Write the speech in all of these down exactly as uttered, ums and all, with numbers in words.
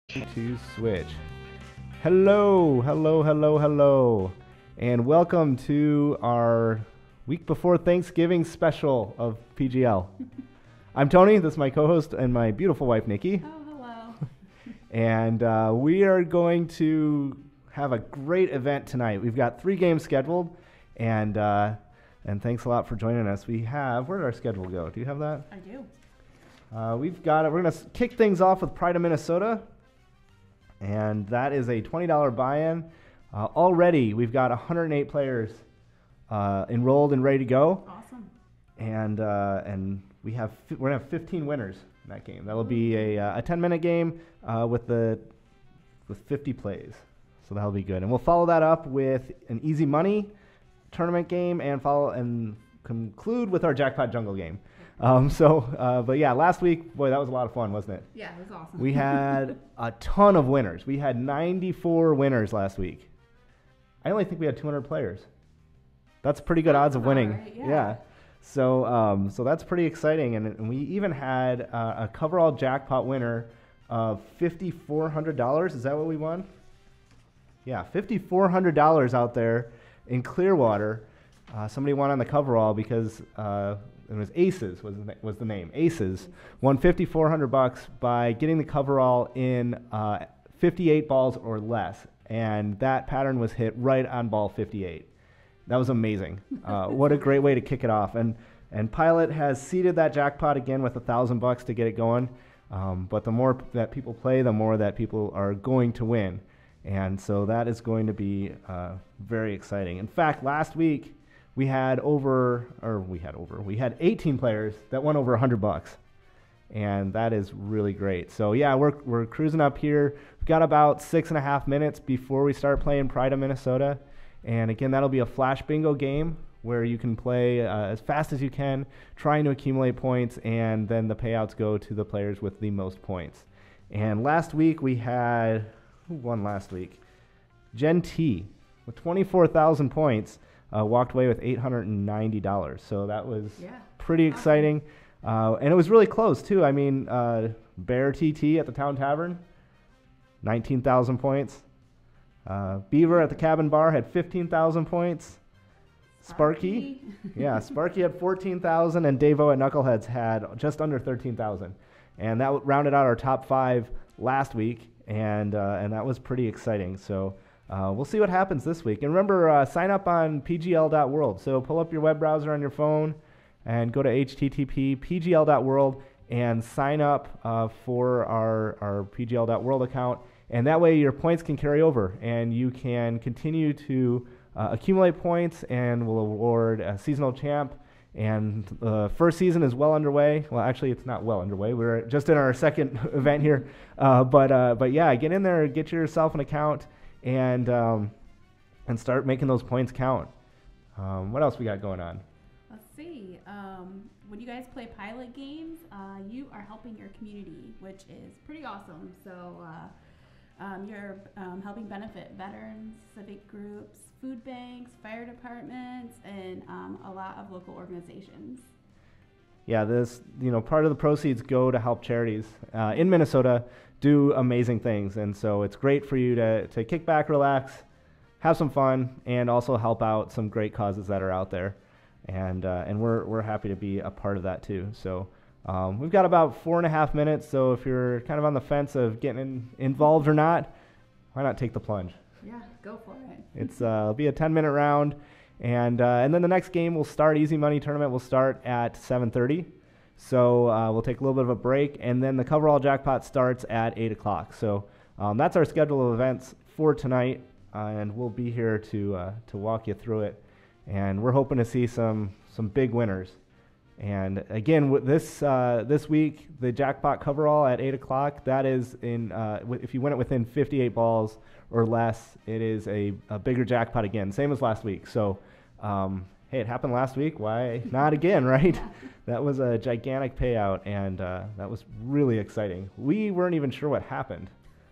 To switch. Hello, hello, hello, hello, and welcome to our week before Thanksgiving special of P G L. I'm Tony, this is my co-host and my beautiful wife, Nikki. Oh, hello. And uh, we are going to have a great event tonight. We've got three games scheduled, and uh, and thanks a lot for joining us. We have, where did our schedule go? Do you have that? I do. Uh, we've got it. We're going to kick things off with Pride of Minnesota. And that is a twenty dollars buy-in. Uh, already, we've got one hundred eight players uh, enrolled and ready to go. Awesome. And uh, and we have fi- we're gonna have fifteen winners in that game. That'll be a uh, a ten minute game uh, with the with fifty plays. So that'll be good. And we'll follow that up with an easy money tournament game and follow and conclude with our jackpot jungle game. Um, so, uh, but yeah, last week, boy, that was a lot of fun, wasn't it? Yeah, it was awesome. We had a ton of winners. We had ninety-four winners last week. I only think we had two hundred players. That's pretty good odds of winning. Right, yeah. So, um, so that's pretty exciting. And, and we even had uh, a coverall jackpot winner of five thousand four hundred dollars. Is that what we won? Yeah, five thousand four hundred dollars out there in Clearwater. Uh, somebody won on the coverall because uh, it was Aces was the, was the name. Aces won five thousand four hundred bucks by getting the coverall in uh, fifty-eight balls or less, and that pattern was hit right on ball fifty-eight. That was amazing. Uh, what a great way to kick it off. And and Pilot has seeded that jackpot again with a thousand bucks to get it going. Um, but the more p- that people play, the more that people are going to win, and so that is going to be uh, very exciting. In fact, last week. We had over, or we had over, we had eighteen players that won over one hundred bucks. And that is really great. So yeah, we're we're cruising up here. We've got about six and a half minutes before we start playing Pride of Minnesota. And again, that'll be a flash bingo game where you can play uh, as fast as you can, trying to accumulate points, and then the payouts go to the players with the most points. And last week we had, who won last week? Gen T with twenty-four thousand points. Uh, walked away with eight hundred ninety dollars. So that was yeah. pretty exciting. Uh, and it was really close, too. I mean, uh, Bear T T at the Town Tavern, nineteen thousand points. Uh, Beaver at the Cabin Bar had fifteen thousand points. Sparky, Sparky. yeah, Sparky had fourteen thousand, and Davo at Knuckleheads had just under thirteen thousand. And that w- rounded out our top five last week, and uh, and that was pretty exciting. So. Uh, we'll see what happens this week. And remember, uh, sign up on P G L dot world. So pull up your web browser on your phone and go to H T T P P G L dot world and sign up uh, for our, our P G L dot world account. And that way your points can carry over and you can continue to uh, accumulate points, and we'll award a seasonal champ. And the uh, first season is well underway. Well, actually, it's not well underway. We're just in our second event here. Uh, but uh, but yeah, get in there, get yourself an account. And um, and start making those points count. Um, what else we got going on? Let's see. Um, when you guys play pilot games, uh, you are helping your community, which is pretty awesome. So uh, um, you're um, helping benefit veterans, civic groups, food banks, fire departments, and um, a lot of local organizations. Yeah, this, you know, part of the proceeds go to help charities uh, in Minnesota do amazing things. And so it's great for you to, to kick back, relax, have some fun, and also help out some great causes that are out there. And uh, and we're we're happy to be a part of that too. So um, we've got about four and a half minutes. So if you're kind of on the fence of getting in, involved or not, why not take the plunge? Yeah, go for it. It's uh, it'll be a ten minute round. And uh, and then the next game will start, Easy Money Tournament will start at seven thirty. So uh, we'll take a little bit of a break, and then the coverall jackpot starts at eight o'clock. So um, that's our schedule of events for tonight, uh, and we'll be here to uh, to walk you through it. And we're hoping to see some some big winners. And again, with this uh, this week, the jackpot coverall at eight o'clock, that is in, uh, w- if you win it within fifty-eight balls or less, it is a, a bigger jackpot again, same as last week. So um, hey, it happened last week. Why not again, right? That was a gigantic payout, and uh, that was really exciting. We weren't even sure what happened.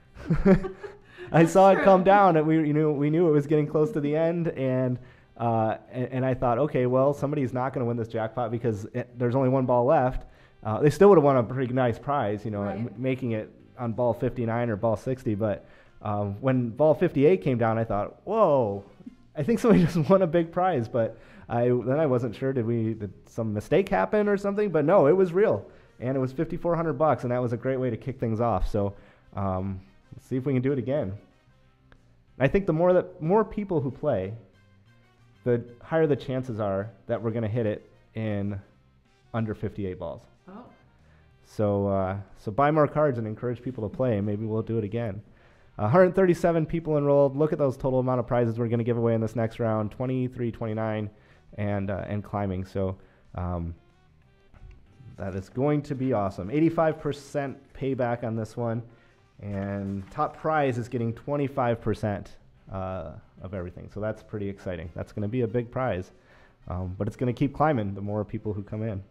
I saw it come down, and we you know we knew it was getting close to the end, and uh, and, and I thought, okay, well, somebody's not going to win this jackpot because it, there's only one ball left. Uh, they still would have won a pretty nice prize, you know, Right. m- making it on ball fifty-nine or ball sixty, but um, when ball fifty-eight came down, I thought, whoa, I think somebody just won a big prize. But I then I wasn't sure, did we did some mistake happen or something? But no, it was real, and it was fifty-four hundred bucks, and that was a great way to kick things off. So um, let's see if we can do it again. I think the more that more people who play, the higher the chances are that we're going to hit it in under fifty-eight balls. Oh. So uh, so buy more cards and encourage people to play, and maybe we'll do it again. Uh, one hundred thirty-seven people enrolled. Look at those total amount of prizes we're going to give away in this next round, twenty-three, twenty-nine, and uh, and climbing. So um, that is going to be awesome. eighty-five percent payback on this one, and top prize is getting twenty-five percent uh, of everything. So that's pretty exciting. That's going to be a big prize, um, but it's going to keep climbing the more people who come in.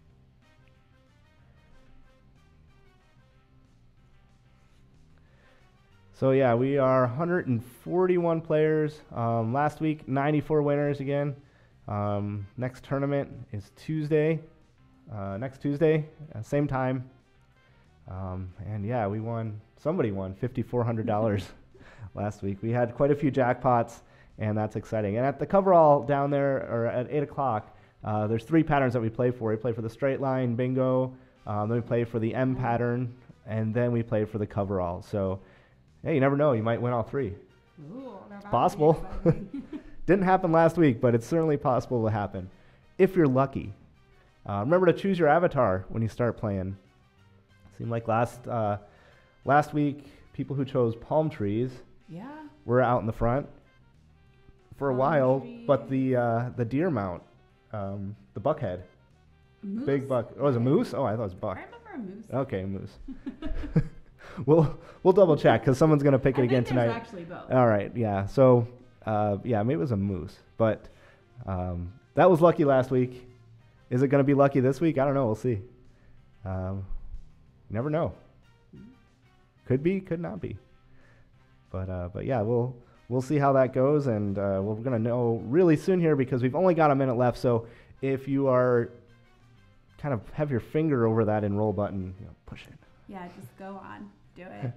So yeah, we are one hundred forty-one players. Um, last week, ninety-four winners again. Um, next tournament is Tuesday. Uh, next Tuesday, uh, same time. Um, and yeah, we won. Somebody won fifty-four hundred dollars last week. We had quite a few jackpots, and that's exciting. And at the coverall down there, or at eight o'clock, uh, there's three patterns that we play for. We play for the straight line bingo, um, then we play for the M pattern, and then we play for the coverall. So. Hey, you never know. You might win all three. Ooh, it's possible. Didn't happen last week, but it's certainly possible to happen if you're lucky. Uh, remember to choose your avatar when you start playing. Seemed like last uh, last week, people who chose palm trees yeah. were out in the front for a Palm while, tree. but the uh, the deer mount, um, the buckhead, Moose? big buck. Oh, it was a moose? Oh, I thought it was buck. I remember a moose. Okay, moose. We'll we'll double check because someone's gonna pick it I again think there's tonight. Actually both. All right, yeah. So uh, yeah, maybe it was a moose, but um, that was lucky last week. Is it gonna be lucky this week? I don't know. We'll see. Um, you never know. Could be, could not be. But uh, but yeah, we'll we'll see how that goes, and uh, we're gonna know really soon here because we've only got a minute left. So if you are kind of have your finger over that enroll button, you know, push it. Yeah, just go on. Do it.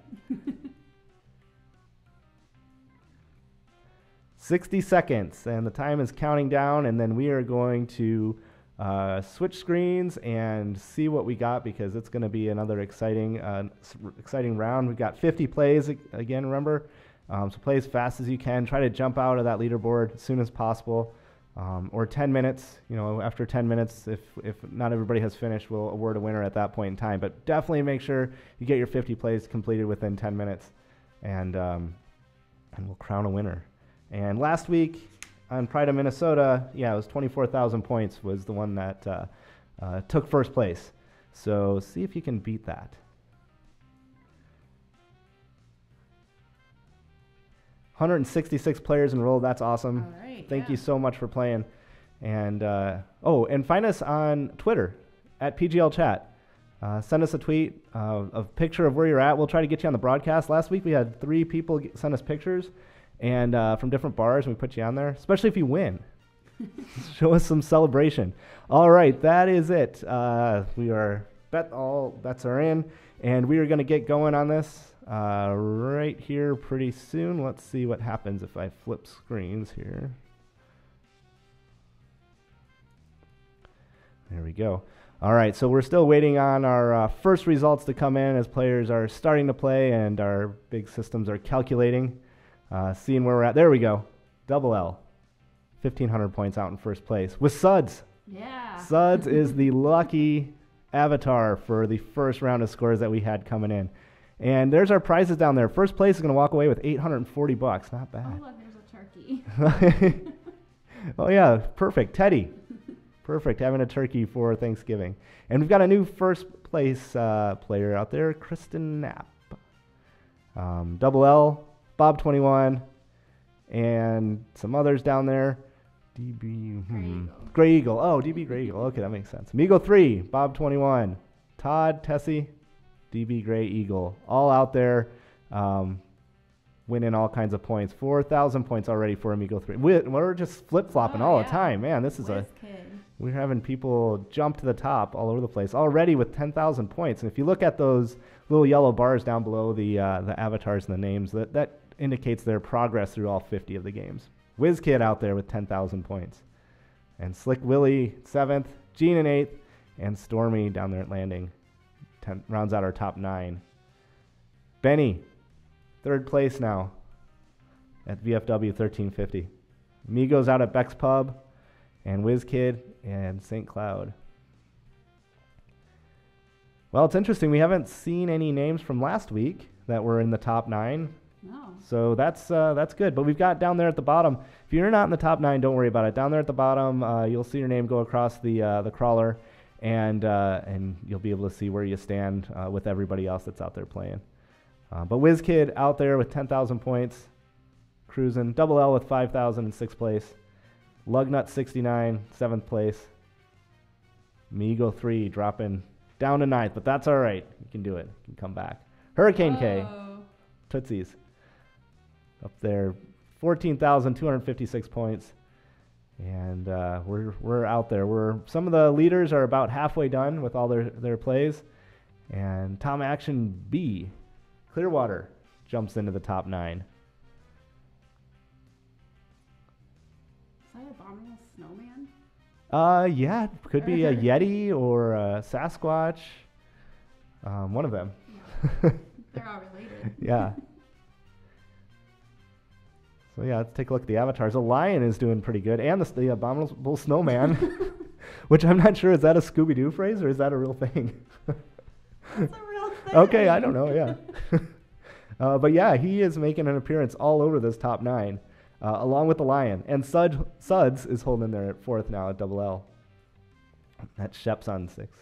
sixty seconds, and the time is counting down, and then we are going to uh, switch screens and see what we got because it's going to be another exciting uh, exciting round. We've got fifty plays again, remember? Um, so play as fast as you can. Try to jump out of that leaderboard as soon as possible. Um, or ten minutes, you know, after ten minutes, if, if not everybody has finished, we'll award a winner at that point in time. But definitely make sure you get your fifty plays completed within ten minutes, and um, and we'll crown a winner. And last week on Pride of Minnesota, yeah, it was twenty-four thousand points was the one that uh, uh, took first place. So see if you can beat that. one hundred sixty-six players enrolled. That's awesome. All right. Thank yeah. you so much for playing. And uh, oh, and find us on Twitter at P G L Chat. Uh, send us a tweet, uh, a picture of where you're at. We'll try to get you on the broadcast. Last week we had three people get, send us pictures, and uh, from different bars, and we put you on there. Especially if you win, show us some celebration. All right, that is it. Uh, we are bet all bets are in, and we are going to get going on this. Uh, right here pretty soon. Let's see what happens if I flip screens here. There we go. All right, so we're still waiting on our uh, first results to come in as players are starting to play and our big systems are calculating, uh, seeing where we're at. There we go. Double L. fifteen hundred points out in first place with Suds. Yeah. Suds is the lucky avatar for the first round of scores that we had coming in. And there's our prizes down there. First place is going to walk away with eight hundred forty bucks. Not bad. Oh, look, there's a turkey. Oh, yeah. Perfect. Teddy. Perfect. Having a turkey for Thanksgiving. And we've got a new first place uh, player out there, Kristen Knapp. Um, Double L, Bob twenty-one, and some others down there. D B. Hmm. Gray Eagle. Oh, D B Gray Eagle. Okay, that makes sense. Amigo three, Bob twenty-one, Todd, Tessie, D B Gray Eagle, all out there um, winning all kinds of points. four thousand points already for Amigo three. We, we're just flip-flopping Oh, all yeah. the time. Man, this is Whiz a kid. We're having people jump to the top all over the place already with ten thousand points. And if you look at those little yellow bars down below the uh, the avatars and the names, that, that indicates their progress through all fifty of the games. WizKid out there with ten thousand points. And Slick Willie, seventh. Gene in eighth. And Stormy down there at landing. Ten, rounds out our top nine. Benny, third place now at V F W thirteen fifty. Migos out at Beck's Pub. And WizKid and Saint Cloud. Well, it's interesting. We haven't seen any names from last week that were in the top nine. No. So that's uh, that's good. But we've got down there at the bottom. If you're not in the top nine, don't worry about it. Down there at the bottom, uh, you'll see your name go across the uh, the crawler, and uh, and you'll be able to see where you stand uh, with everybody else that's out there playing. Uh, but WizKid out there with ten thousand points, cruising. Double L with five thousand in sixth place. Lugnut sixty-nine, seventh place. Migo three dropping down to ninth, but that's all right. You can do it. You can come back. Hurricane K, Whoa. Tootsies. Up there, fourteen thousand two hundred fifty-six points. And uh, we're we're out there. We're some of the leaders are about halfway done with all their, their plays. And Tom Action B, Clearwater, jumps into the top nine. Is that Abominable Snowman? Uh, yeah, could be a Yeti or a Sasquatch. Um, one of them. Yeah. They're all related. Yeah. So yeah, let's take a look at the avatars. A lion is doing pretty good, and the, the Abominable Snowman, which I'm not sure, is that a Scooby-Doo phrase or is that a real thing? That's a real thing. Okay, I don't know, yeah. uh, but yeah, he is making an appearance all over this top nine. Uh, along with the lion. And Sud, Suds is holding there at fourth now at Double L. That's Shep's on sixth.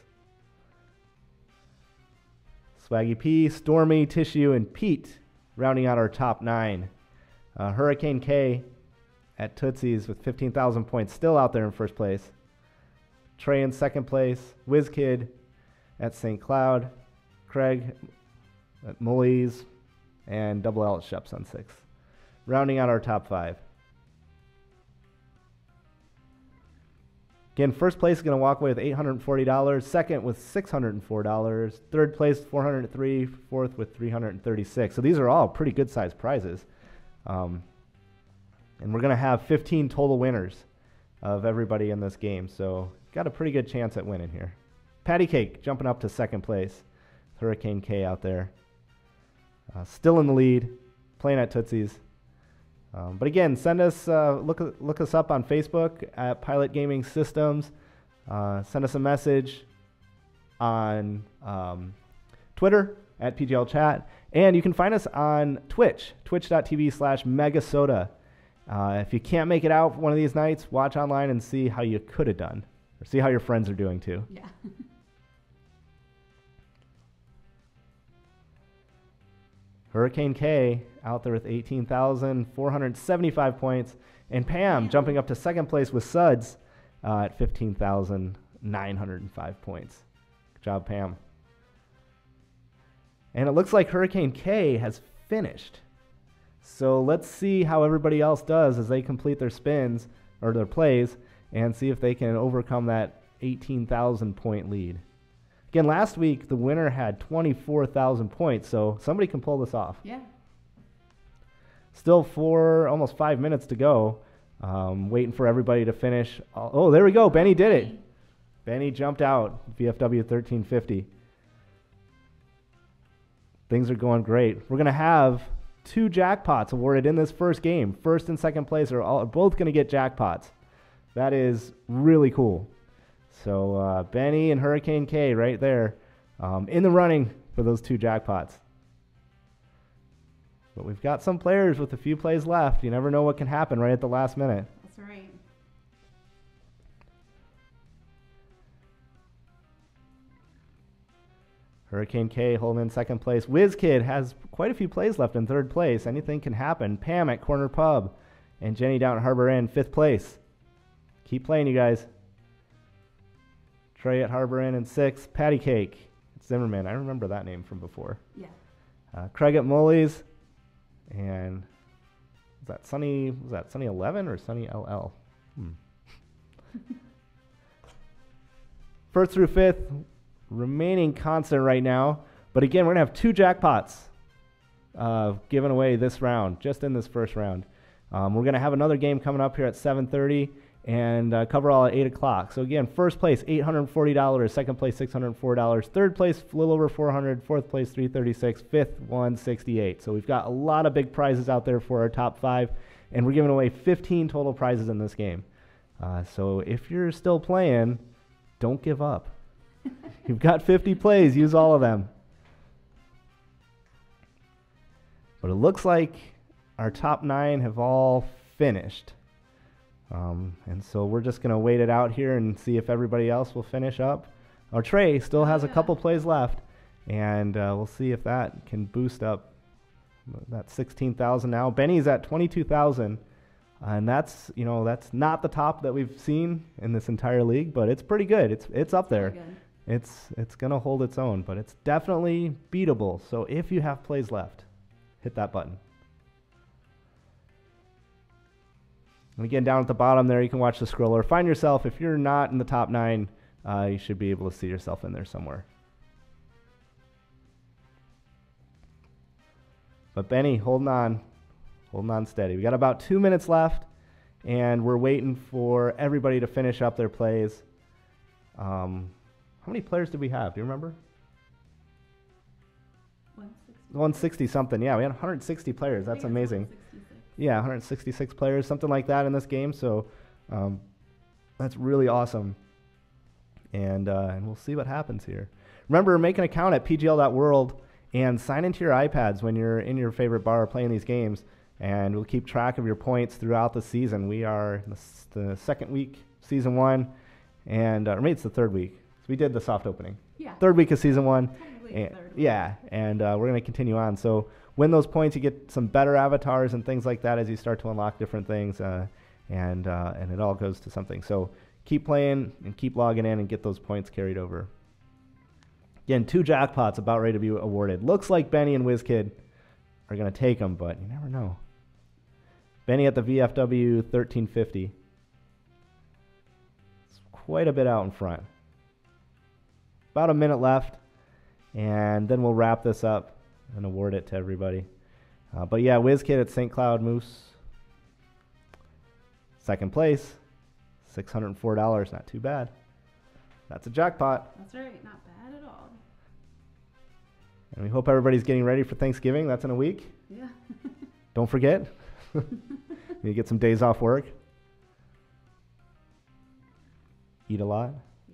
Swaggy P, Stormy, Tissue, and Pete rounding out our top nine. Uh, Hurricane K at Tootsie's with fifteen thousand points, still out there in first place. Trey in second place. WizKid at Saint Cloud. Craig at Mully's. And Double L at Shep's on sixth. Rounding out our top five. Again, first place is going to walk away with eight hundred forty dollars. Second with six hundred four dollars. Third place, four hundred three dollars. Fourth with three hundred thirty-six dollars. So these are all pretty good sized prizes. Um, and we're going to have fifteen total winners of everybody in this game. So got a pretty good chance at winning here. Patty Cake jumping up to second place. Hurricane K out there. Uh, still in the lead. Playing at Tootsie's. Um, but again, send us, uh, look, look us up on Facebook at Pilot Gaming Systems. Uh, send us a message on um, Twitter at P G L Chat. And you can find us on Twitch, twitch.tv slash Megasoda. Uh, if you can't make it out one of these nights, watch online and see how you could have done. Or see how your friends are doing too. Yeah. Hurricane K out there with eighteen thousand four hundred seventy-five points. And Pam jumping up to second place with Suds uh, at fifteen thousand nine hundred five points. Good job, Pam. And it looks like Hurricane K has finished. So let's see how everybody else does as they complete their spins or their plays and see if they can overcome that eighteen thousand point lead. Again, last week, the winner had twenty-four thousand points, so somebody can pull this off. Yeah. Still four, almost five minutes to go. Um, waiting for everybody to finish. Oh, there we go. Benny did it. Benny jumped out, V F W thirteen fifty. Things are going great. We're going to have two jackpots awarded in this first game. First and second place are, all, are both going to get jackpots. That is really cool. So uh, Benny and Hurricane K right there um, in the running for those two jackpots. But we've got some players with a few plays left. You never know what can happen right at the last minute. That's right. Hurricane K holding in second place. WizKid has quite a few plays left in third place. Anything can happen. Pam at Corner Pub and Jenny down at Harbor Inn, fifth place. Keep playing, you guys. Trey at Harbor Inn in sixth. Patty Cake. Zimmerman. I remember that name from before. Yeah. Uh, Craig at Mully's. And was that Sunny, was that Sunny eleven or Sunny L L? Hmm. First through fifth remaining constant right now. But again, we're going to have two jackpots uh, given away this round, just in this first round. Um, we're going to have another game coming up here at seven thirty and uh, cover all at eight o'clock. So again, first place, eight hundred forty dollars. Second place, six hundred four dollars. Third place, a little over four hundred dollars. Fourth place, three hundred thirty-six dollars. Fifth, one hundred sixty-eight dollars. So we've got a lot of big prizes out there for our top five. And we're giving away fifteen total prizes in this game. Uh, so if you're still playing, don't give up. You've got fifty plays. Use all of them. But it looks like our top nine have all finished. Um, and so we're just going to wait it out here and see if everybody else will finish up. Our Trey still has a couple plays left, and uh, we'll see if that can boost up that sixteen thousand now. Benny's at twenty-two thousand, and that's, you know, that's not the top that we've seen in this entire league, but it's pretty good. It's it's up there. It's it's going to hold its own, but it's definitely beatable. So if you have plays left, hit that button. And again, down at the bottom there, you can watch the scroller. Find yourself. If you're not in the top nine, uh, you should be able to see yourself in there somewhere. But Benny, holding on. Holding on steady. We got about two minutes left, and we're waiting for everybody to finish up their plays. Um, how many players did we have? Do you remember? one hundred sixty. one hundred sixty something. Yeah, we had one hundred sixty players. That's amazing. Yeah, one hundred sixty-six players, something like that in this game. So um, that's really awesome. And uh, and we'll see what happens here. Remember, make an account at P G L dot world and sign into your iPads when you're in your favorite bar playing these games. And we'll keep track of your points throughout the season. We are in the, the second week, season one, and uh, or maybe it's the third week. So we did the soft opening. Yeah. Third week of season one. And, third yeah, and uh, we're going to continue on. So win those points, you get some better avatars and things like that as you start to unlock different things, uh, and uh, and it all goes to something. So keep playing and keep logging in and get those points carried over. Again, two jackpots about ready to be awarded. Looks like Benny and WizKid are going to take them, but you never know. Benny at the V F W thirteen fifty. It's quite a bit out in front. About a minute left, and then we'll wrap this up and award it to everybody. Uh, but yeah, WizKid at Saint Cloud Moose. Second place, six hundred four dollars. Not too bad. That's a jackpot. That's right, not bad at all. And we hope everybody's getting ready for Thanksgiving. That's in a week. Yeah. Don't forget. You get some days off work. Eat a lot. Yeah.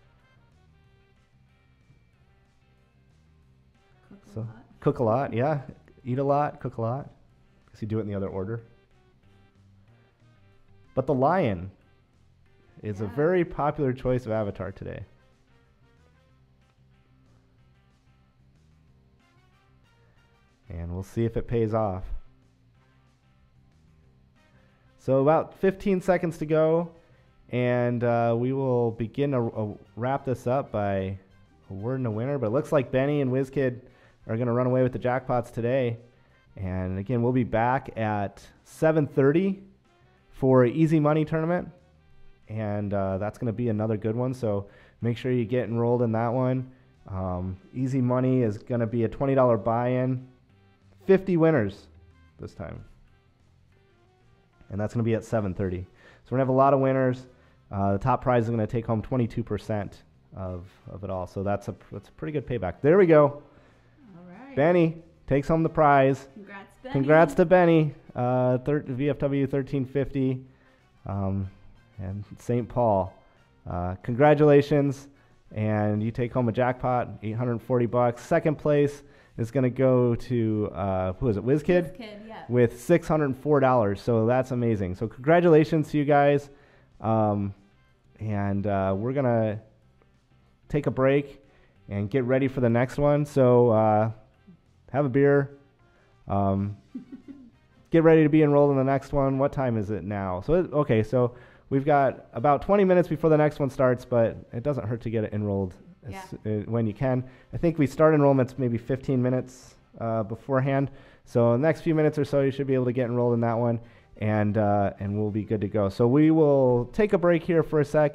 Cook a so lot. Cook a lot, yeah. Eat a lot, cook a lot. Because you do it in the other order. But the lion is yeah. a very popular choice of avatar today. And we'll see if it pays off. So about fifteen seconds to go, and uh, we will begin to uh, wrap this up by awarding a winner. But it looks like Benny and WizKid are going to run away with the jackpots today. And again, we'll be back at seven thirty for an Easy Money tournament, and uh, that's going to be another good one. So make sure you get enrolled in that one. Um, Easy Money is going to be a twenty dollars buy-in, fifty winners this time. And that's going to be at seven thirty. So we're going to have a lot of winners. Uh, the top prize is going to take home twenty-two percent of, of it all. So that's a, that's a pretty good payback. There we go. All right. Benny takes home the prize. Congrats, Benny. Congrats to Benny. Uh, thir- V F W thirteen fifty um, and Saint Paul. Uh, congratulations. And you take home a jackpot, eight hundred forty bucks. Second place is going to go to, uh, who is it, WizKid? WizKid, yeah. With six hundred four dollars. So that's amazing. So congratulations to you guys. Um, and uh, we're going to take a break and get ready for the next one. So uh, have a beer. Um, get ready to be enrolled in the next one. What time is it now? So, it, okay, so we've got about twenty minutes before the next one starts, but it doesn't hurt to get enrolled as, yeah. uh, when you can. I think we start enrollments maybe fifteen minutes uh, beforehand. So in the next few minutes or so, you should be able to get enrolled in that one, and uh, and we'll be good to go. So we will take a break here for a sec,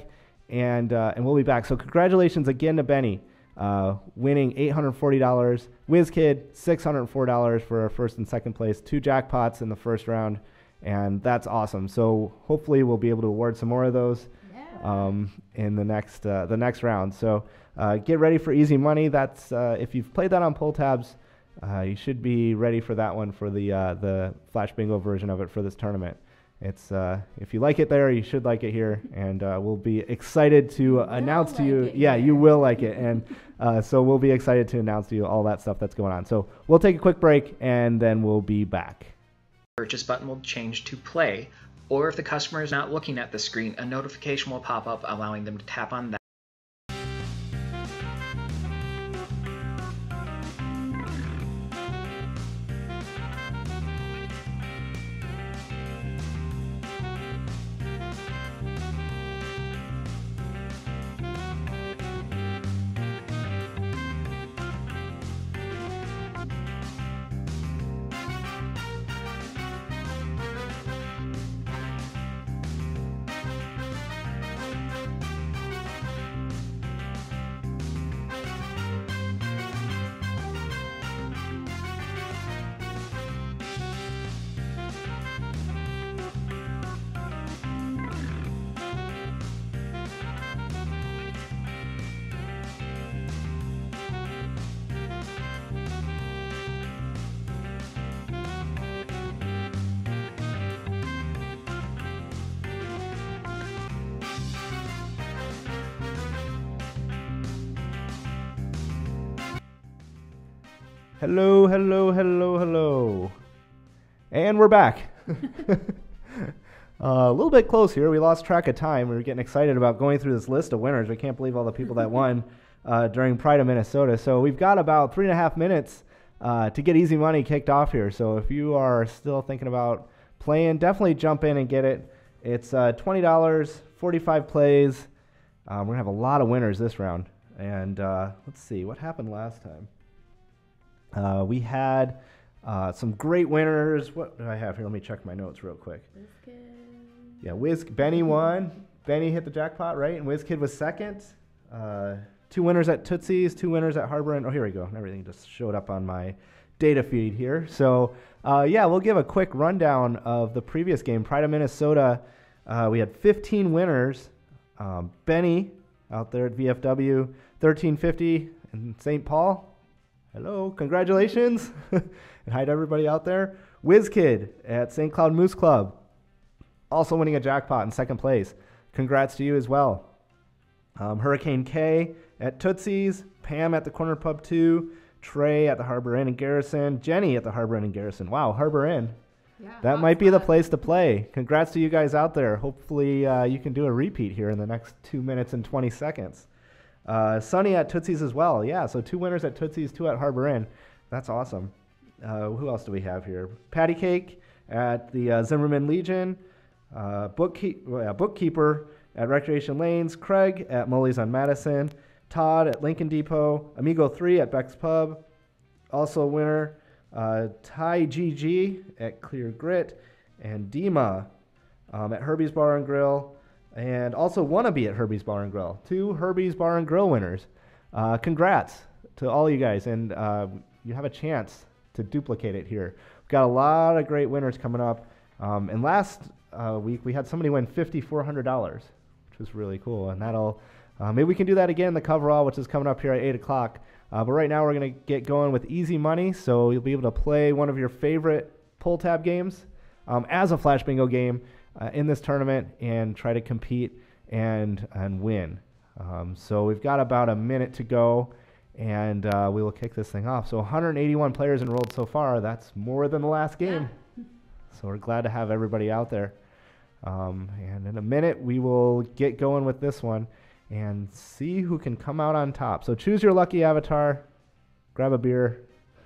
and uh, and we'll be back. So congratulations again to Benny, uh, winning eight hundred forty dollars. WizKid, six hundred four dollars for our first and second place. Two jackpots in the first round, and that's awesome. So hopefully we'll be able to award some more of those um, in the next uh, the next round. So uh, get ready for easy money. That's uh, if you've played that on pull tabs, uh, you should be ready for that one for the uh, the Flash Bingo version of it for this tournament. It's uh, if you like it there, you should like it here, and uh, we'll be excited to uh, announce to like you. it Yeah, here. you will like it, and uh, so we'll be excited to announce to you all that stuff that's going on. So we'll take a quick break, and then we'll be back. Purchase button will change to play, or if the customer is not looking at the screen, a notification will pop up allowing them to tap on that. Hello, hello, hello, hello. And we're back. uh, a little bit close here. We lost track of time. We were getting excited about going through this list of winners. We can't believe all the people that won uh, during Pride of Minnesota. So we've got about three and a half minutes uh, to get Easy Money kicked off here. So if you are still thinking about playing, definitely jump in and get it. It's uh, twenty dollars, forty-five plays. Um, we're going to have a lot of winners this round. And uh, let's see, what happened last time? Uh, we had uh, some great winners. What do I have here? Let me check my notes real quick. WizKid. Yeah, Wiz Benny won. Benny hit the jackpot, right? And WizKid was second. Uh, two winners at Tootsie's, two winners at Harbor Inn. Oh, here we go. Everything just showed up on my data feed here. So, uh, yeah, we'll give a quick rundown of the previous game. Pride of Minnesota, uh, we had fifteen winners. Um, Benny out there at V F W, thirteen fifty in Saint Paul. Hello, congratulations. And hi to everybody out there. WizKid at Saint Cloud Moose Club, also winning a jackpot in second place. Congrats to you as well. Um, Hurricane K at Tootsie's, Pam at the Corner Pub two, Trey at the Harbor Inn and Garrison, Jenny at the Harbor Inn and Garrison. Wow, Harbor Inn. Yeah, That might be the fun. place to play. Congrats to you guys out there. Hopefully uh, you can do a repeat here in the next two minutes and twenty seconds. Uh, Sunny at Tootsie's as well. Yeah, so two winners at Tootsie's, two at Harbor Inn. That's awesome. Uh, who else do we have here? Patty Cake at the uh, Zimmerman Legion. Uh, bookkeep- well, yeah, Bookkeeper at Recreation Lanes. Craig at Molly's on Madison. Todd at Lincoln Depot. Amigo three at Beck's Pub. Also a winner. Uh, Ty G G at Clear Grit. And Dima um, at Herbie's Bar and Grill. And also Wannabe at Herbie's Bar and Grill. Two Herbie's Bar and Grill winners. Uh, congrats to all you guys, and uh, you have a chance to duplicate it here. We've got a lot of great winners coming up. Um, and last uh, week we had somebody win five thousand four hundred dollars, which was really cool. And that'll uh, maybe we can do that again in the coverall, which is coming up here at eight o'clock. Uh, but right now we're going to get going with Easy Money, so you'll be able to play one of your favorite pull tab games um, as a Flash Bingo game. Uh, in this tournament and try to compete and and win. Um, so we've got about a minute to go, and uh, we will kick this thing off. So one hundred eighty-one players enrolled so far. That's more than the last game. Yeah. So we're glad to have everybody out there. Um, and in a minute, we will get going with this one and see who can come out on top. So choose your lucky avatar, grab a beer,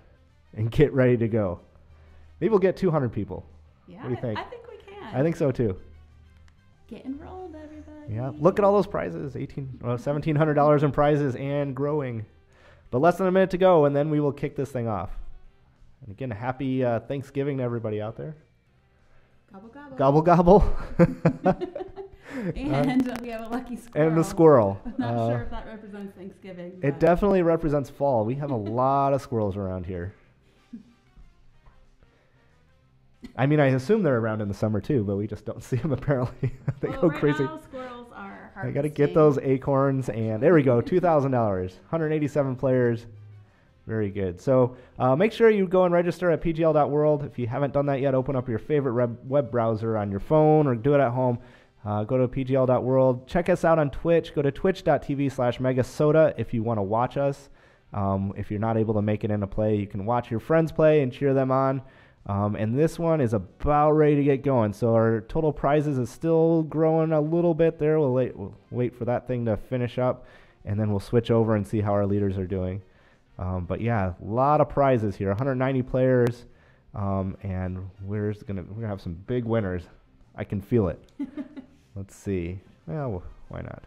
and get ready to go. Maybe we'll get two hundred people. Yeah, What do you think? I think we can. I think so too. Get enrolled, everybody. Yeah, look at all those prizes, eighteen, well, seventeen hundred dollars in prizes and growing. But less than a minute to go, and then we will kick this thing off. And again, happy uh, Thanksgiving to everybody out there. Gobble, gobble. Gobble, gobble. And uh, we have a lucky squirrel. And the squirrel. I'm not Uh, sure if that represents Thanksgiving. It but- definitely represents fall. We have a lot of squirrels around here. I mean, I assume they're around in the summer too, but we just don't see them apparently. They well, go right crazy. now, squirrels are I got to get harvesting. those acorns, and there we go, two thousand dollars, one hundred eighty-seven players. Very good. So uh, make sure you go and register at p g l dot world. If you haven't done that yet, open up your favorite web, web browser on your phone or do it at home. Uh, go to p g l dot world. Check us out on Twitch. Go to twitch dot t v slash megasoda if you want to watch us. Um, if you're not able to make it into play, you can watch your friends play and cheer them on. Um, and this one is about ready to get going. So our total prizes is still growing a little bit there. We'll wait, we'll wait for that thing to finish up, and then we'll switch over and see how our leaders are doing. Um, but yeah, a lot of prizes here, one hundred ninety players, um, and we're gonna we're gonna have some big winners. I can feel it. Let's see. Well, why not?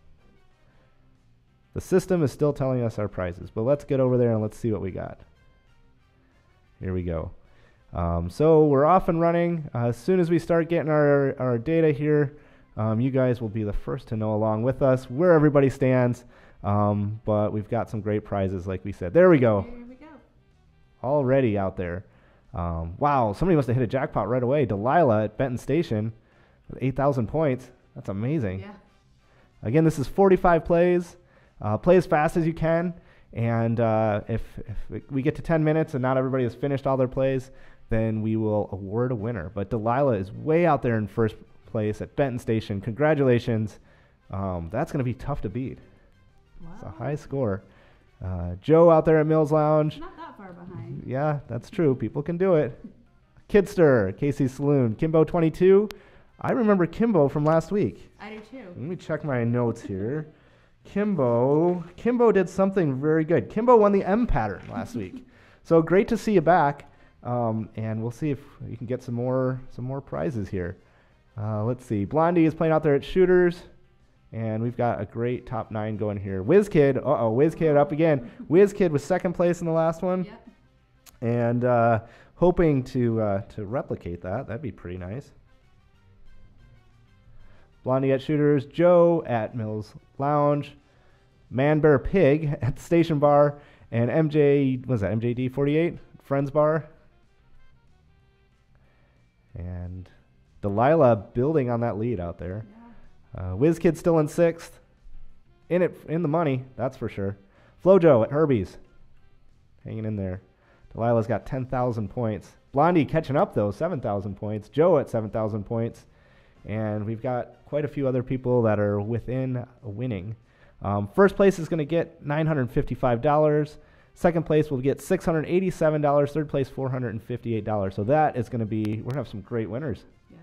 The system is still telling us our prizes, but let's get over there and let's see what we got. Here we go. Um, so we're off and running. Uh, as soon as we start getting our, our data here, um, you guys will be the first to know along with us where everybody stands. Um, but we've got some great prizes, like we said. There we go. There we go. Already out there. Um, wow, somebody must have hit a jackpot right away. Delilah at Benton Station with eight thousand points. That's amazing. Yeah. Again, this is forty-five plays. Uh, play as fast as you can. And uh, if, if we get to ten minutes and not everybody has finished all their plays, then we will award a winner. But Delilah is way out there in first place at Benton Station. Congratulations. Um, that's going to be tough to beat. Wow. It's a high score. Uh, Joe out there at Mills Lounge. Not that far behind. Yeah, that's true. People can do it. Kidster, Casey's Saloon. Kimbo twenty-two. I remember Kimbo from last week. I do too. Let me check my notes here. Kimbo. Kimbo did something very good. Kimbo won the M pattern last week. So great to see you back. Um, and we'll see if you can get some more some more prizes here. Uh, let's see. Blondie is playing out there at Shooters. And we've got a great top nine going here. WizKid. Uh-oh, WizKid up again. WizKid was second place in the last one. Yep. And uh, hoping to uh, to replicate that. That'd be pretty nice. Blondie at Shooters. Joe at Mills Lounge. Man Bear Pig at Station Bar. And M J, what was that, M J D forty-eight? Friends Bar. And Delilah building on that lead out there. Yeah. Uh, WizKid still in sixth. In it, in the money, that's for sure. Flojo at Herbie's. Hanging in there. Delilah's got ten thousand points. Blondie catching up, though, seven thousand points. Joe at seven thousand points. And we've got quite a few other people that are within winning. Um, first place is going to get nine hundred fifty-five dollars. Second place will get six hundred eighty-seven dollars. Third place, four hundred fifty-eight dollars. So that is going to be, we're going to have some great winners. Yeah.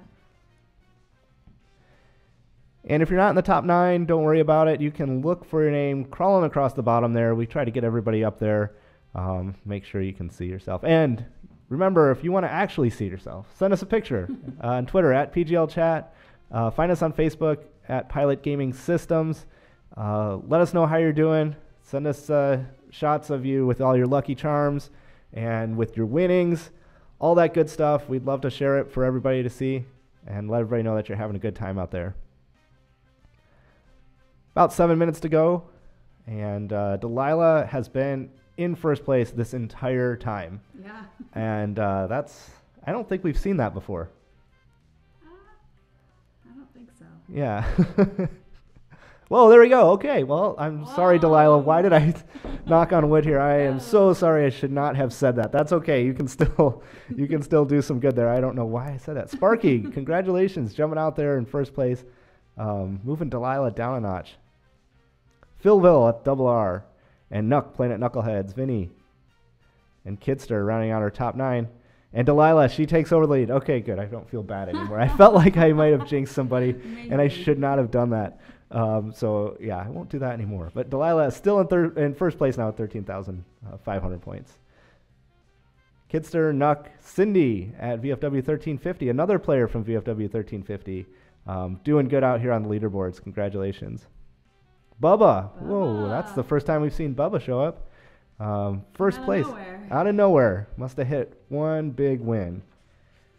And if you're not in the top nine, don't worry about it. You can look for your name crawling across the bottom there. We try to get everybody up there. Um, make sure you can see yourself. And remember, if you want to actually see yourself, send us a picture uh, on Twitter at P G L Chat. Uh, find us on Facebook at Pilot Gaming Systems. Uh, let us know how you're doing. Send us uh, shots of you with all your lucky charms and with your winnings, all that good stuff. We'd love to share it for everybody to see and let everybody know that you're having a good time out there. About seven minutes to go, and uh, Delilah has been in first place this entire time. Yeah. And uh, that's, I don't think we've seen that before. Uh, I don't think so. Yeah. Well, there we go. Okay. Well, I'm sorry, Delilah. Why did I knock on wood here? I am so sorry. I should not have said that. That's okay. You can still, you can still do some good there. I don't know why I said that. Sparky, congratulations, jumping out there in first place, um, moving Delilah down a notch. Philville at Double R, and Nuck playing at Knuckleheads. Vinny and Kidster rounding out our top nine. And Delilah, she takes over the lead. Okay, good. I don't feel bad anymore. I felt like I might have jinxed somebody, and I should not have done that. Um, so, yeah, I won't do that anymore. But Delilah is still in, third, in first place now at thirteen thousand five hundred points. Kidster, Nuck, Cindy at V F W thirteen fifty, another player from V F W thirteen fifty, um, doing good out here on the leaderboards. Congratulations. Bubba. Bubba. Whoa, that's the first time we've seen Bubba show up. Um, first Out of place. nowhere. Out of nowhere. Must have hit one big win.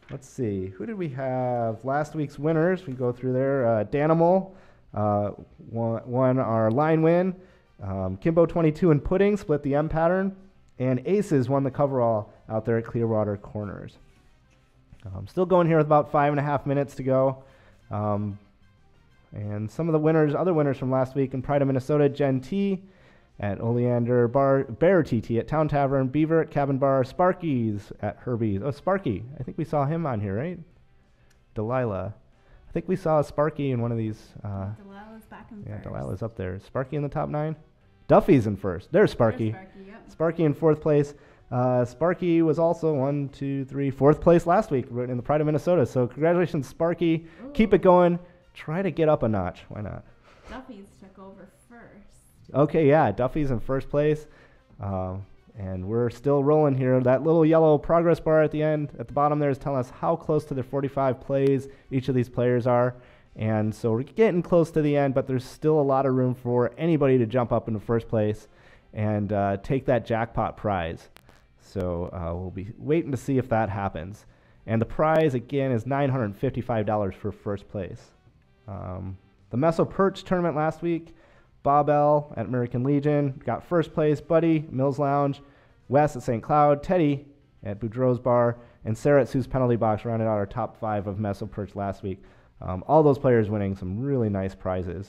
let's see. Who did we have? Last week's winners. We go through there. Uh, Danimal uh, won, won our line win. Um, Kimbo twenty-two and Pudding split the M pattern. And Aces won the coverall out there at Clearwater Corners. Um, still going here with about five and a half minutes to go. Um, and some of the winners, other winners from last week in Pride of Minnesota, Jen T at Oleander Bar, Bear T T at Town Tavern, Beaver at Cabin Bar, Sparky's at Herbie's. Oh, Sparky. I think we saw him on here, right? Delilah. I think we saw Sparky in one of these. Uh, Delilah's back in yeah, first. Delilah's up there. Sparky in the top nine. Duffy's in first. There's Sparky. There's Sparky, yep. Sparky in fourth place. Uh, Sparky was also one, two, three, fourth place last week in the Pride of Minnesota. So congratulations, Sparky. Ooh. Keep it going. Try to get up a notch. Why not? Duffy's took over first. Okay, yeah, Duffy's in first place. Uh, and we're still rolling here. That little yellow progress bar at the end, at the bottom there, is telling us how close to their forty-five plays each of these players are. And so we're getting close to the end, but there's still a lot of room for anybody to jump up into first place and uh, take that jackpot prize. So uh, we'll be waiting to see if that happens. And the prize, again, is nine hundred fifty-five dollars for first place. Um, the Meso Perch tournament last week, Bob L. at American Legion got first place. Buddy, Mills Lounge, Wes at Saint Cloud, Teddy at Boudreaux's Bar, and Sarah at Sue's Penalty Box rounded out our top five of Meso Perch last week. Um, all those players winning some really nice prizes.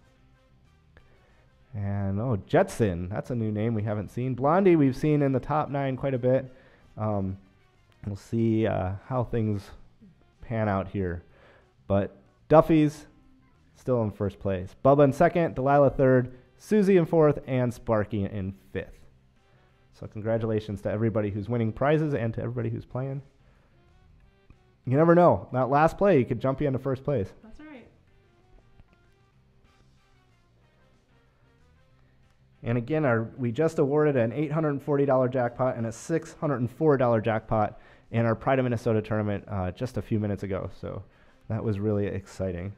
And, oh, Jetson, that's a new name we haven't seen. Blondie we've seen in the top nine quite a bit. Um, we'll see uh, how things pan out here. But Duffy's still in first place. Bubba in second, Delilah third, Susie in fourth, and Sparky in fifth. So congratulations to everybody who's winning prizes and to everybody who's playing. You never know. That last play, you could jump you into first place. That's right. And again, our, we just awarded an eight hundred forty dollars jackpot and a six hundred four dollars jackpot in our Pride of Minnesota tournament uh, just a few minutes ago. So that was really exciting.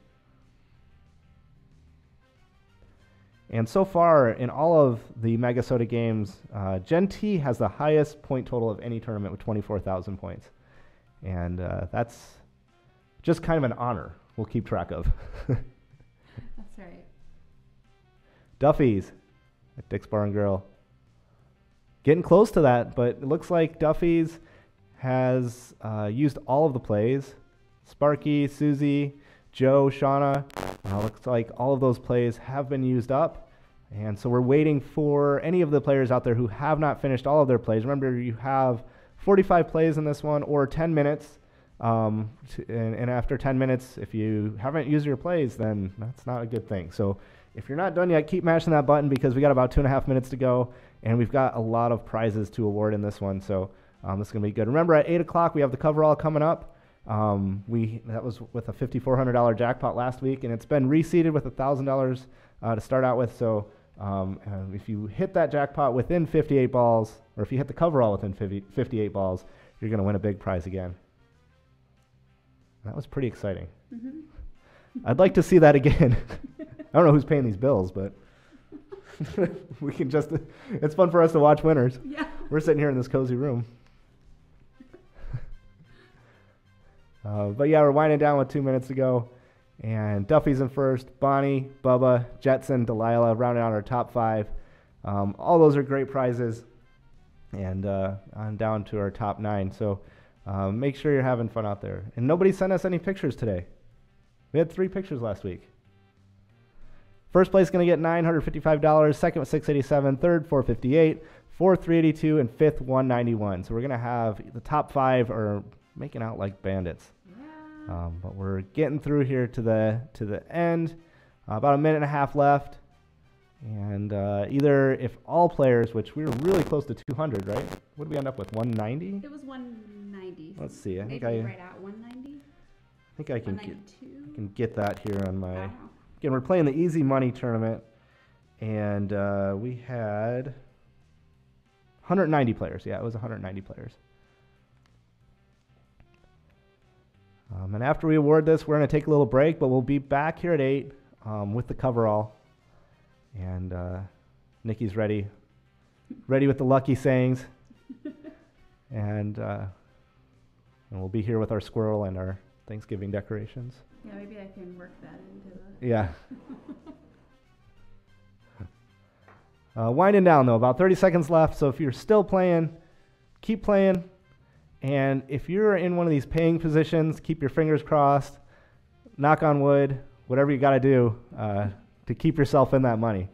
And so far, in all of the Megasota games, uh, Gen T has the highest point total of any tournament with twenty-four thousand points. And uh, that's just kind of an honor we'll keep track of. That's right. Duffy's at Dick's Bar and Grill. Getting close to that, but it looks like Duffy's has uh, used all of the plays. Sparky, Susie, Joe, Shauna. Uh, looks like all of those plays have been used up. And so we're waiting for any of the players out there who have not finished all of their plays. Remember, you have forty-five plays in this one, or ten minutes. Um, to, and, and after ten minutes, if you haven't used your plays, then that's not a good thing. So if you're not done yet, keep mashing that button because we got about two and a half minutes to go, and we've got a lot of prizes to award in this one. So um, this is going to be good. Remember, at eight o'clock, we have the coverall coming up. Um, we that was with a fifty-four hundred dollars jackpot last week, and it's been reseeded with one thousand dollars uh, to start out with. So um, uh, if you hit that jackpot within fifty-eight balls, or if you hit the coverall within fifty, fifty-eight balls, you're going to win a big prize again. That was pretty exciting. Mm-hmm. I'd like to see that again. I don't know who's paying these bills, but we can just, it's fun for us to watch winners. Yeah. We're sitting here in this cozy room. Uh, but yeah, we're winding down with two minutes to go. And Duffy's in first, Bonnie, Bubba, Jetson, Delilah, rounding out our top five. Um, all those are great prizes. And uh, on down to our top nine. So um, make sure you're having fun out there. And nobody sent us any pictures today. We had three pictures last week. First place going to get nine hundred fifty-five dollars, second with six hundred eighty-seven dollars, third four hundred fifty-eight dollars, fourth three hundred eighty-two dollars, and fifth one hundred ninety-one dollars. So we're going to have the top five are making out like bandits. Yeah. Um, but we're getting through here to the to the end. Uh, about a minute and a half left. And uh, either if all players, which we were really close to two hundred, right? What did we end up with? one ninety? It was one ninety. Let's see. I think Maybe I, right at one ninety. I think I can get one ninety-two. can get that here on my. Wow. Again, we're playing the Easy Money tournament, and uh, we had one hundred ninety players. Yeah, it was one hundred ninety players. Um, and after we award this, we're going to take a little break, but we'll be back here at eight um, with the coverall. And uh, Nikki's ready, ready with the lucky sayings. And uh, And we'll be here with our squirrel and our Thanksgiving decorations. Yeah, maybe I can work that into the... Yeah. uh, winding down, though. About thirty seconds left. So if you're still playing, keep playing. And if you're in one of these paying positions, keep your fingers crossed. Knock on wood. Whatever you got to do uh, to keep yourself in that money.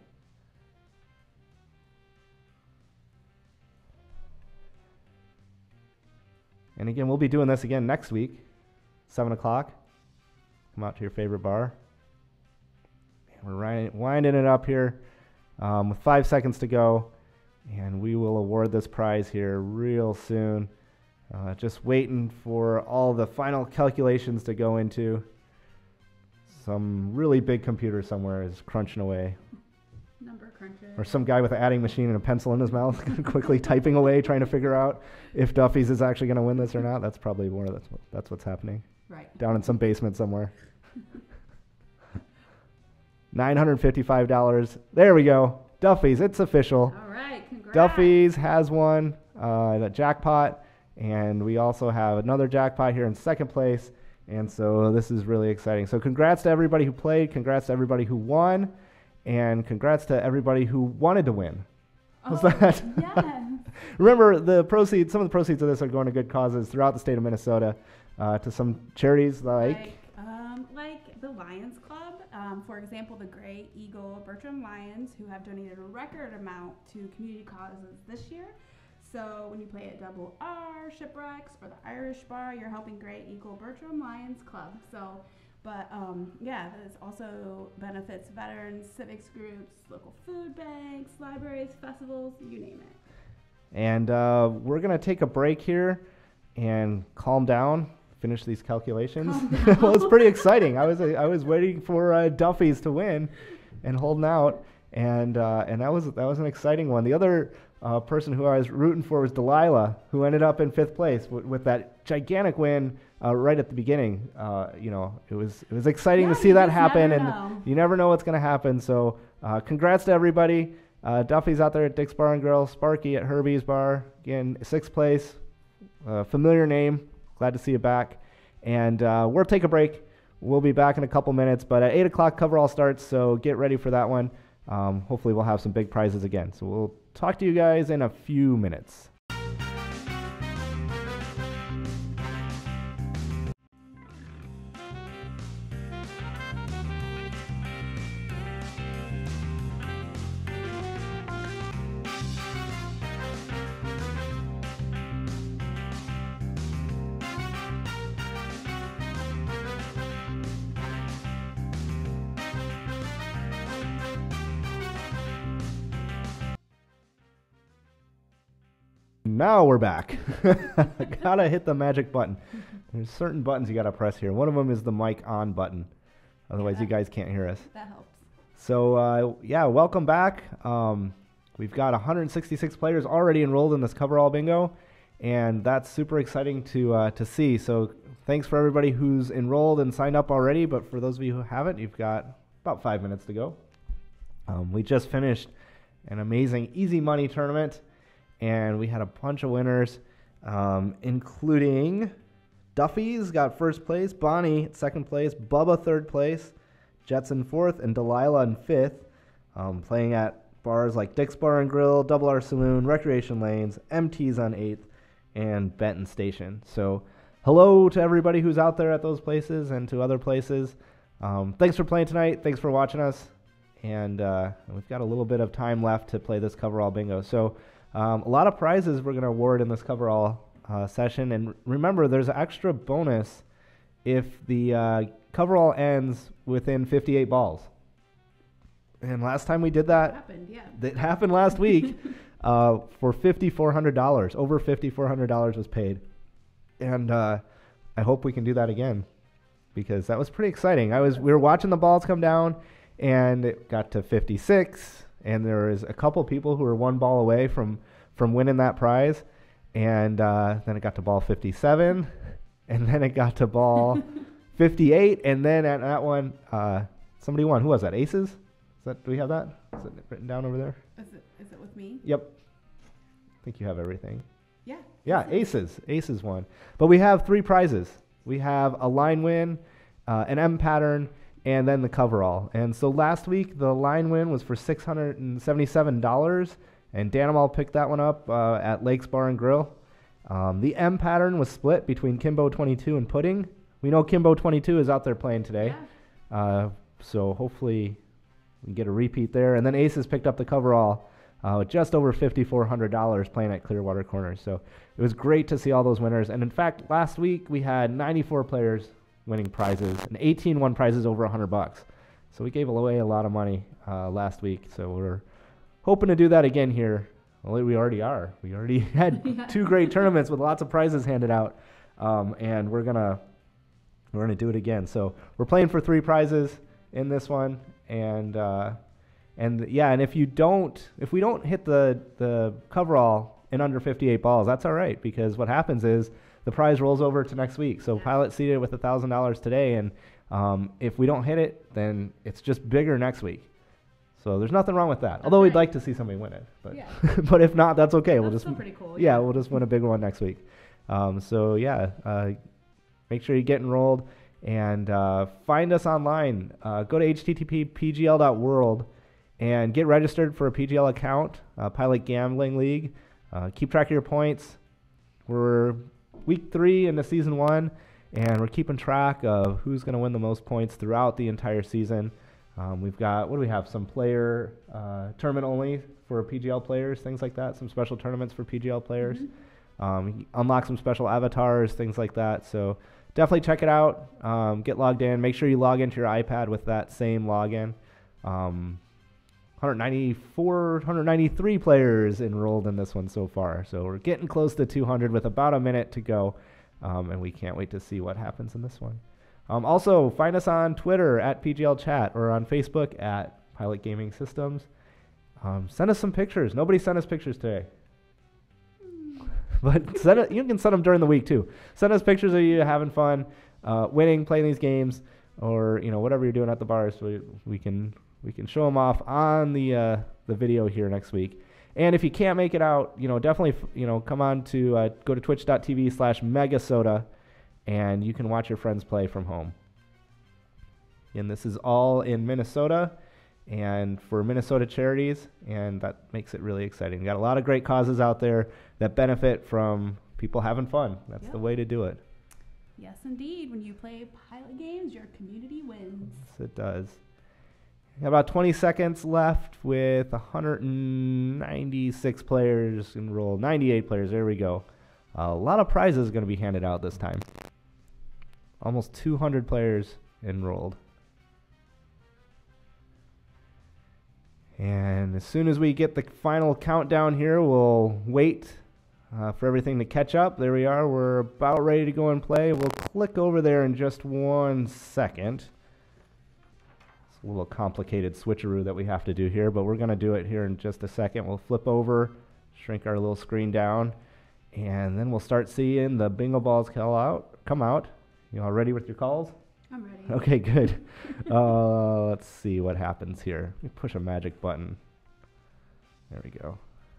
And again, we'll be doing this again next week, seven o'clock. Come out to your favorite bar. And we're winding it up here um, with five seconds to go. And we will award this prize here real soon. Uh, just waiting for all the final calculations to go into. Some really big computer somewhere is crunching away. Number cruncher. Or some guy with an adding machine and a pencil in his mouth quickly typing away, trying to figure out if Duffy's is actually going to win this or not. That's probably more that's, what, that's what's happening. Right. Down in some basement somewhere. nine hundred fifty-five dollars. There we go. Duffy's. It's official. All right. Congrats. Duffy's has won uh, the jackpot. And we also have another jackpot here in second place. And so this is really exciting. So congrats to everybody who played. Congrats to everybody who won. And congrats to everybody who wanted to win. Was Oh, that? yes. Remember, the proceeds, some of the proceeds of this are going to good causes throughout the state of Minnesota uh, to some charities like... Like, um, like the Lions Club. Um, for example, the Gray Eagle Bertram Lions, who have donated a record amount to community causes this year. So when you play at Double R, Shipwrecks, or the Irish Bar, you're helping Gray Eagle Bertram Lions Club. So, but um, yeah, this also benefits veterans, civics groups, local food banks, libraries, festivals, you name it. And uh, we're going to take a break here and calm down, finish these calculations. Well, it's pretty exciting. I was uh, I was waiting for uh, Duffy's to win and holding out, and uh, and that was that was an exciting one. The other uh, person who I was rooting for was Delilah, who ended up in fifth place w- with that gigantic win uh, right at the beginning. Uh, you know, it was it was exciting Yeah, to see you that just happen, never and know. you never know what's going to happen. So uh, congrats to everybody. Uh, Duffy's out there at Dick's Bar and Grill, Sparky at Herbie's Bar, again, sixth place, uh, familiar name, glad to see you back. And uh, we'll take a break. We'll be back in a couple minutes, but at eight o'clock, coverall starts, so get ready for that one. Um, hopefully we'll have some big prizes again. So we'll talk to you guys in a few minutes. Now we're back. Gotta hit the magic button. There's certain buttons you gotta press here. One of them is the mic on button. Otherwise, Yeah, you guys can't hear us. That helps. So, uh, yeah, welcome back. Um, we've got one hundred sixty-six players already enrolled in this Coverall Bingo, and that's super exciting to uh, to see. So, thanks for everybody who's enrolled and signed up already. But for those of you who haven't, you've got about five minutes to go. Um, we just finished an amazing easy money tournament. And we had a bunch of winners, um, including Duffy's got first place, Bonnie second place, Bubba third place, Jetson fourth, and Delilah in fifth, um, playing at bars like Dick's Bar and Grill, Double R Saloon, Recreation Lanes, M T's on eighth, and Benton Station. So hello to everybody who's out there at those places and to other places. Um, thanks for playing tonight. Thanks for watching us. And uh, we've got a little bit of time left to play this Coverall Bingo. So Um, a lot of prizes we're going to award in this Coverall uh, session. And remember, there's an extra bonus if the uh, Coverall ends within fifty-eight balls. And last time we did that, It happened, yeah. that happened last week uh, for five thousand four hundred dollars. Over five thousand four hundred dollars was paid. And uh, I hope we can do that again because that was pretty exciting. I was We were watching the balls come down, and it got to fifty-six. And there was a couple people who were one ball away from, from winning that prize. And uh, then it got to ball fifty-seven. And then it got to ball fifty-eight. And then at that one, uh, somebody won. Who was that? Aces? Is that, do we have that? Is it written down over there? Is it, is it with me? Yep. I think you have everything. Yeah. Yeah, Aces. Aces won. But we have three prizes. We have a line win, uh, an M pattern, and then the coverall. And so last week, the line win was for six hundred seventy-seven dollars, and Danimal picked that one up uh, at Lakes Bar and Grill. Um, the M pattern was split between Kimbo twenty-two and Pudding. We know Kimbo twenty-two is out there playing today. Yeah. Uh, so hopefully we get a repeat there. And then Aces picked up the coverall uh, with just over five thousand four hundred dollars playing at Clearwater Corners. So it was great to see all those winners. And in fact, last week we had ninety-four players winning prizes, and eighteen won prizes over one hundred bucks. So we gave away a lot of money uh, last week. So we're hoping to do that again here. Well, we already are. We already had Yeah. two great tournaments with lots of prizes handed out, um, and we're gonna we're gonna do it again. So we're playing for three prizes in this one, and uh, and yeah, and if you don't, if we don't hit the the coverall in under fifty-eight balls, that's all right, because what happens is the prize rolls over to next week. So Pilot seeded with a thousand dollars today, and um, if we don't hit it, then it's just bigger next week. So there's nothing wrong with that. That's Although we'd right. like to see somebody win it, but Yeah. but if not, that's okay. we'll That's just still pretty cool. yeah, we'll just win a big one next week. Um, so yeah, uh, make sure you get enrolled and uh, find us online. Uh, go to h t t p p g l dot world and get registered for a P G L account, uh, Pilot Gambling League. Uh, keep track of your points. We're week three into season one, and we're keeping track of who's going to win the most points throughout the entire season. Um, we've got, what do we have? Some player uh, tournament only for P G L players, things like that. Some special tournaments for P G L players. Mhm. Um, you can unlock some special avatars, things like that. So definitely check it out. Um, get logged in. Make sure you log into your iPad with that same login. Um, one ninety-four, one ninety-three players enrolled in this one so far. So we're getting close to two hundred with about a minute to go. Um, and we can't wait to see what happens in this one. Um, also, find us on Twitter at P G L Chat or on Facebook at Pilot Gaming Systems. Um, send us some pictures. Nobody sent us pictures today. But send it, you can send them during the week too. Send us pictures of you having fun, uh, winning, playing these games, or you know whatever you're doing at the bars. So we, we can we can show them off on the uh, the video here next week. And if you can't make it out, you know definitely f- you know come on to uh, go to twitch dot t v slash megasoda, and you can watch your friends play from home. And this is all in Minnesota and for Minnesota charities, and that makes it really exciting. We got a lot of great causes out there that benefit from people having fun. That's Yep. the way to do it. Yes, indeed. When you play Pilot games, your community wins. Yes, it does. Got about twenty seconds left with one hundred ninety-six players enrolled. ninety-eight players, there we go. A lot of prizes going to be handed out this time. Almost two hundred players enrolled. And as soon as we get the final countdown here, we'll wait uh, for everything to catch up. There we are. We're about ready to go and play. We'll click over there in just one second. It's a little complicated switcheroo that we have to do here, but we're going to do it here in just a second. We'll flip over, shrink our little screen down, and then we'll start seeing the bingo balls call out, come out. You all ready with your calls? I'm ready. Okay, good. uh, let's see what happens here. Let me push a magic button. There we go.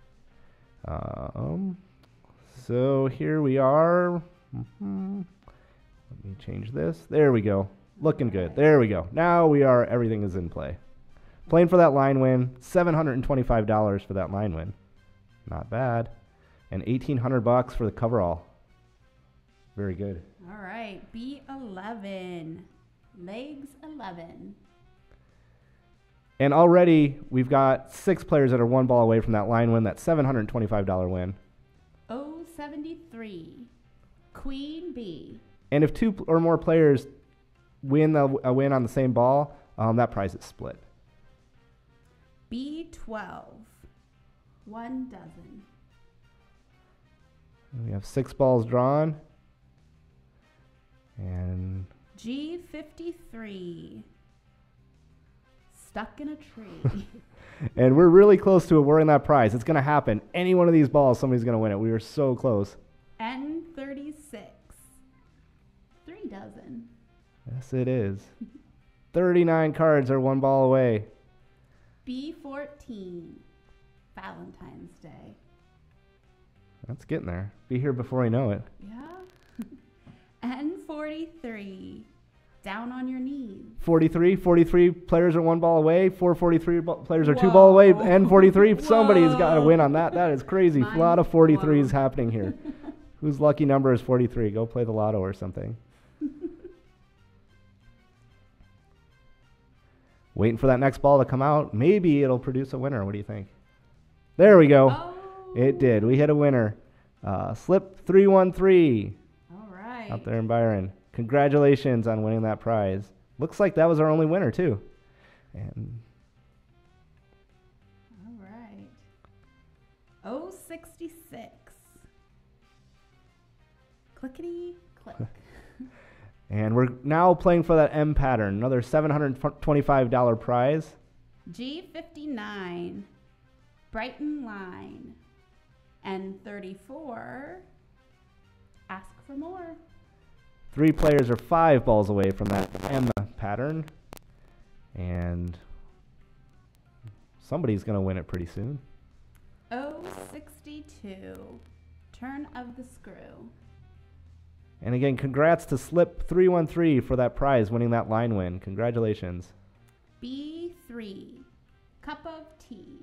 Um, so here we are. Mm-hmm. Let me change this. There we go. Looking good. There we go. Now we are, everything is in play. Playing for that line win. seven hundred twenty-five dollars for that line win. Not bad. And eighteen hundred bucks for the coverall. Very good. All right, B eleven, legs eleven. And already we've got six players that are one ball away from that line win, that seven hundred twenty-five dollars win. O seventy-three, Queen B. And if two pl- or more players win the, a win on the same ball, um, that prize is split. B twelve, one dozen. And we have six balls drawn. And G fifty-three, stuck in a tree. and we're really close to awarding that prize. It's going to happen. Any one of these balls, somebody's going to win it. We are so close. N thirty-six, three dozen. Yes, it is. thirty-nine cards are one ball away. B fourteen, Valentine's Day. That's getting there. Be here before we know it. Yeah. N forty-three. Down on your knees. forty-three, forty-three players are one ball away. four forty-three bo- players are two ball away. N forty-three, somebody's got to win on that. That is crazy. A lot of forty-threes happening here. Whose lucky number is forty-three? Go play the lotto or something. Waiting for that next ball to come out. Maybe it'll produce a winner. What do you think? There we go. Oh. It did. We hit a winner. Uh, slip three one three. All right. Out there in Byron. Congratulations on winning that prize. Looks like that was our only winner, too. And all right. oh sixty-six. Clickety click. and we're now playing for that M pattern, another seven hundred twenty-five dollars prize. G fifty-nine. Brighton line. N thirty-four. Ask for more. Three players are five balls away from that M pattern. And somebody's going to win it pretty soon. oh sixty-two. Turn of the screw. And again, congrats to Slip three one three for that prize, winning that line win. Congratulations. B three. Cup of tea.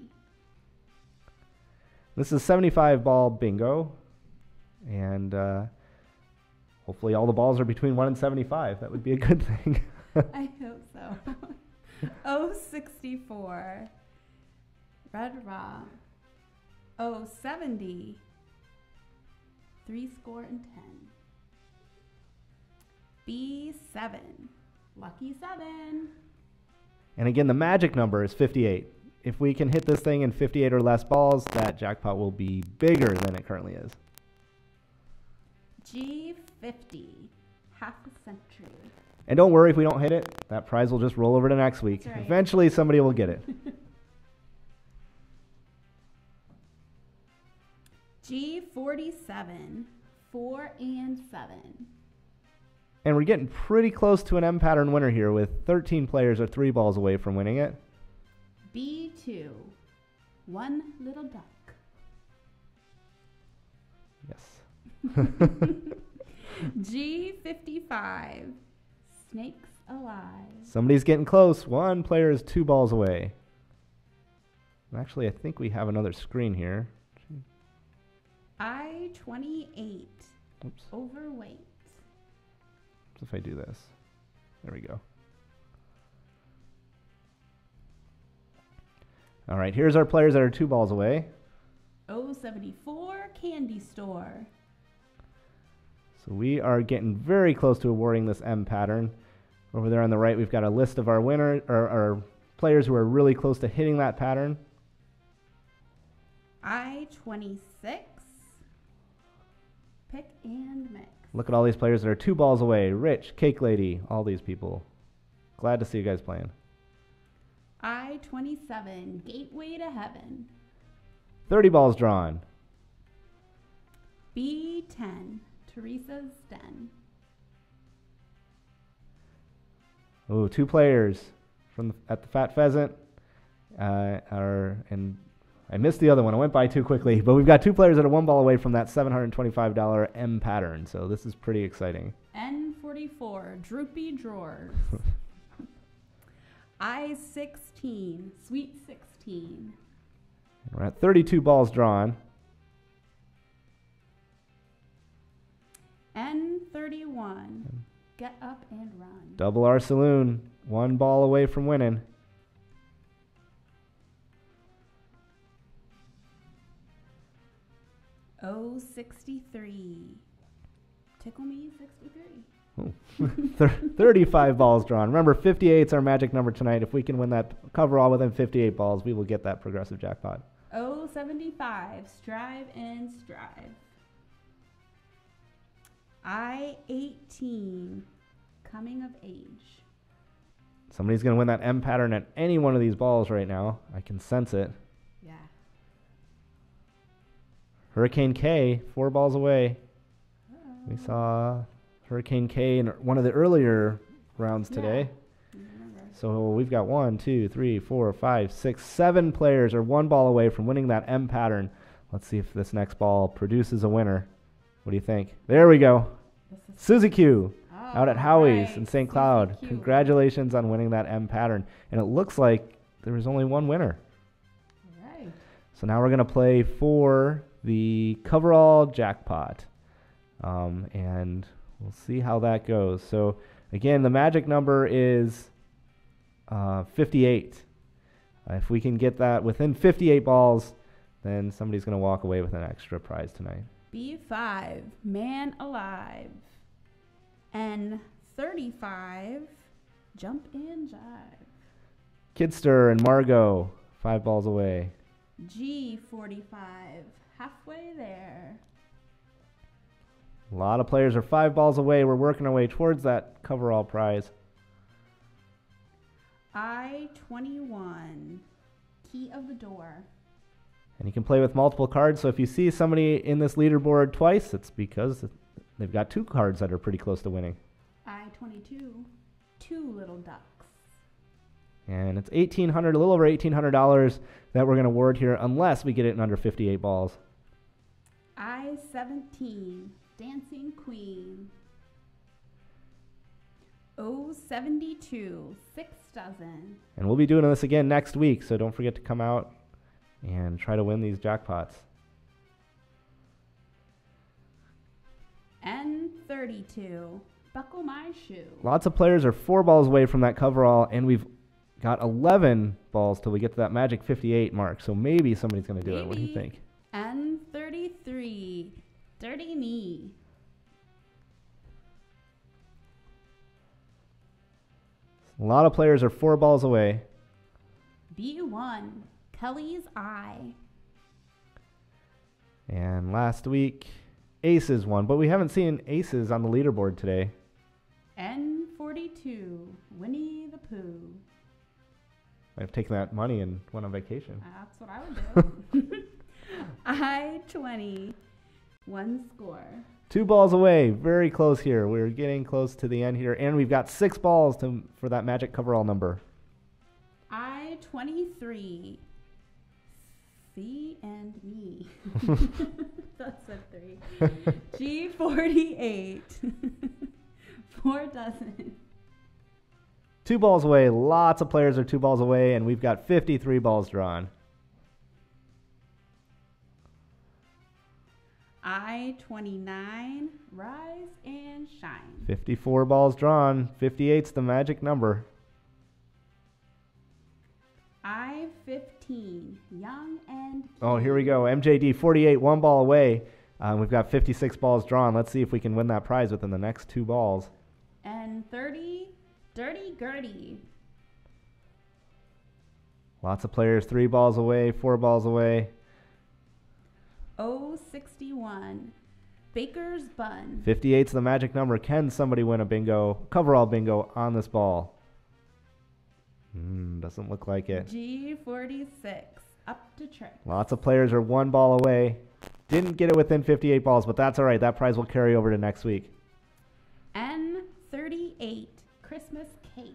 This is seventy-five ball bingo. And uh, hopefully all the balls are between one and seventy-five. That would be a good thing. I hope so. oh sixty-four. Red raw. oh seventy. Three score and ten. B seven. Lucky seven. And again, the magic number is fifty-eight. If we can hit this thing in fifty-eight or less balls, that jackpot will be bigger than it currently is. G fifty. Half a century. And don't worry if we don't hit it. That prize will just roll over to next week. That's right. Eventually, somebody will get it. G forty-seven. Four and seven. And we're getting pretty close to an M pattern winner here with thirteen players or three balls away from winning it. B two. One little duck. Yes. G fifty-five. Snakes alive. Somebody's getting close. One player is two balls away. Actually, I think we have another screen here. I twenty-eight. Oops. Overweight. What if I do this? There we go. All right, here's our players that are two balls away. oh seventy-four. Candy store. So we are getting very close to awarding this M pattern. Over there on the right, we've got a list of our winners, or our players who are really close to hitting that pattern. I twenty-six. Pick and mix. Look at all these players that are two balls away. Rich, Cake Lady, all these people. Glad to see you guys playing. I twenty-seven. Gateway to heaven. thirty balls drawn. B ten. Teresa's den. Oh, two players from the, at the Fat Pheasant. Uh, are and I missed the other one. I went by too quickly. But we've got two players that are one ball away from that seven hundred twenty-five dollars M pattern. So this is pretty exciting. N forty-four. Droopy drawers. I sixteen. Sweet sixteen. We're at thirty-two balls drawn. N thirty-one. Get up and run. Double R Saloon. One ball away from winning. Oh sixty-three. Tickle me sixty-three. Oh. thirty-five balls drawn. Remember, fifty-eight is our magic number tonight. If we can win that cover all within fifty-eight balls, we will get that progressive jackpot. Oh seventy-five. Strive and strive. I eighteen. Coming of age. Somebody's going to win that M pattern at any one of these balls right now. I can sense it. Yeah. Hurricane K, four balls away. Uh-oh. We saw Hurricane K in one of the earlier rounds today. Yeah. I remember. So we've got one, two, three, four, five, six, seven players are one ball away from winning that M pattern. Let's see if this next ball produces a winner. What do you think? There we go. This is Suzy Q oh, out at Howie's right. in Saint Suzy Cloud. Q. Congratulations on winning that M pattern. And it looks like there was only one winner. All right. So now we're going to play for the coverall jackpot. Um, and we'll see how that goes. So again, the magic number is uh, fifty-eight. Uh, if we can get that within fifty-eight balls, then somebody's going to walk away with an extra prize tonight. B five, Man Alive. N thirty-five, Jump and Jive. Kidster and Margot, five balls away. G forty-five, Halfway There. A lot of players are five balls away. We're working our way towards that coverall prize. I twenty-one, Key of the Door. And you can play with multiple cards. So if you see somebody in this leaderboard twice, it's because they've got two cards that are pretty close to winning. I twenty-two, Two Little Ducks. And it's eighteen hundred dollars, a little over eighteen hundred dollars that we're going to award here unless we get it in under fifty-eight balls. I seventeen, Dancing Queen. O seventy-two, Six Dozen. And we'll be doing this again next week, so don't forget to come out and try to win these jackpots. N thirty-two, Buckle My Shoe. Lots of players are four balls away from that coverall, and we've got eleven balls till we get to that magic fifty-eight mark. So maybe somebody's going to do it. What do you Maybe. think? N thirty-three, Dirty Knee. A lot of players are four balls away. B one, Kelly's Eye. And last week, Aces won, but we haven't seen Aces on the leaderboard today. N forty-two, Winnie the Pooh. I've taken that money and went on vacation. That's what I would do. I twenty, One Score. Two balls away, very close here. We're getting close to the end here, and we've got six balls to, for that magic coverall number. I twenty-three, C and Me. That's a three. G forty-eight, Four Dozen. Two balls away. Lots of players are two balls away, and we've got fifty-three balls drawn. I twenty-nine, Rise and Shine. fifty-four balls drawn. fifty-eight's the magic number. I fifteen, Young and Oh, here we go. M J D forty-eight, one ball away. Um, we've got fifty-six balls drawn. Let's see if we can win that prize within the next two balls. And thirty, Dirty Gertie. Lots of players, three balls away, four balls away. O sixty-one, Baker's Bun. fifty-eight's the magic number. Can somebody win a bingo, coverall bingo on this ball? Mm, doesn't look like it. G forty-six, Up to Trick. Lots of players are one ball away. Didn't get it within fifty-eight balls, but that's all right. That prize will carry over to next week. N thirty-eight, Christmas Cake.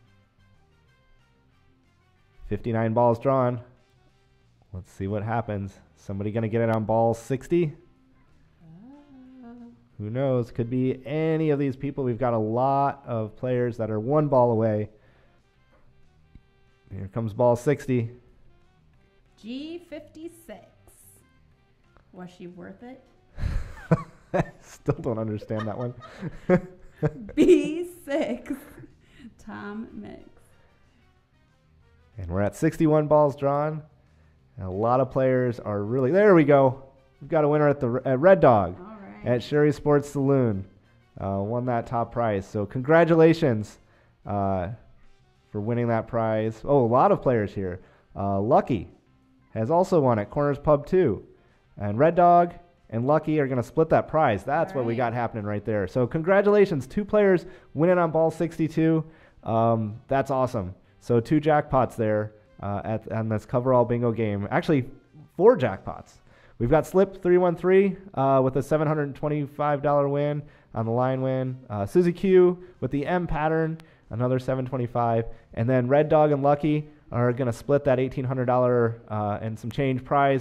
fifty-nine balls drawn. Let's see what happens. Somebody going to get it on ball sixty? Uh, Who knows? Could be any of these people. We've got a lot of players that are one ball away. Here comes ball sixty. G fifty-six. Was she worth it? Still don't understand that one. B six, Tom Mix. And we're at sixty-one balls drawn. And a lot of players are really... There we go. We've got a winner at the at Red Dog All right. at Sherry Sports Saloon. Uh, won that top prize. So congratulations uh, for winning that prize. Oh, a lot of players here. Uh, Lucky has also won at Corners Pub two. And Red Dog and Lucky are going to split that prize. That's All what we right. got happening right there. So congratulations. Two players winning on ball sixty-two. Um, that's awesome. So two jackpots there uh, at on this coverall bingo game. Actually, four jackpots. We've got Slip three one three uh, with a seven hundred twenty-five dollars win on the line win. Uh, Suzy Q with the M pattern, another seven hundred twenty-five dollars. And then Red Dog and Lucky are going to split that eighteen hundred dollars uh, and some change prize.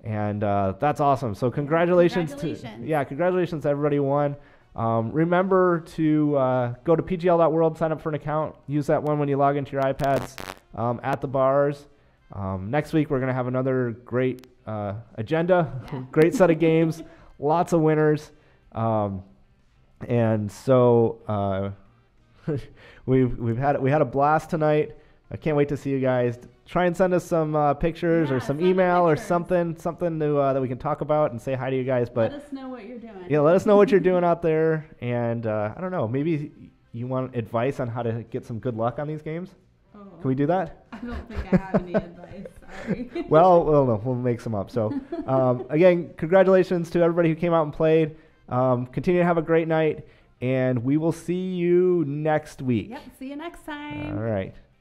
And uh, that's awesome. So congratulations, Congratulations. to yeah, congratulations to everybody who won. Um, remember to uh, go to p g l dot world, sign up for an account. Use that one when you log into your iPads um, at the bars. Um, next week we're gonna have another great uh, agenda, Yeah. great set of games, lots of winners, um, and so uh, we've we've had we had a blast tonight. I can't wait to see you guys. Try and send us some uh, pictures Yeah, or some send email or pictures. something, something to, uh, that we can talk about and say hi to you guys. But Let us know what you're doing. yeah, let us know what you're doing out there. And uh, I don't know, maybe you want advice on how to get some good luck on these games? Oh, Can we do that? I don't think I have any advice. Sorry. Well, well, no, we'll make some up. So um, again, congratulations to everybody who came out and played. Um, continue to have a great night, and we will see you next week. Yep. See you next time. All right.